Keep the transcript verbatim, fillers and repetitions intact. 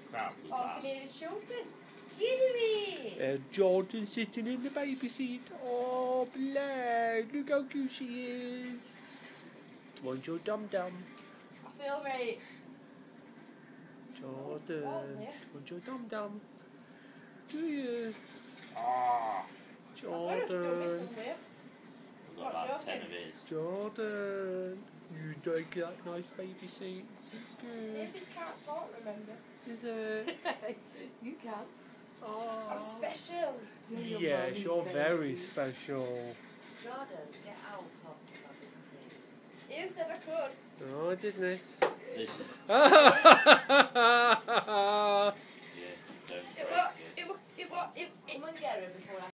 Crap was Oh, I that. could hear his shouting. Get him in! Uh, Jordan sitting in the baby seat. Oh, bless. Look how cute she is. Want your dum-dum. I feel very... Jordan. What was there? Want your dum-dum. Do you? Ah, I've got to do Jordan. somewhere. we've What, got about Jordan? ten of his. Jordan. You like that nice baby seat? Is it good? Babies can't talk, remember? Is it? You can. Oh. I'm special. You're your Yes, mummy's you're baby. very special. Jordan, get out of this seat. Ian said I could. Oh, didn't he? This is, Yeah. yeah, don't It break was, it. it was, it was, it, it Come and get her before I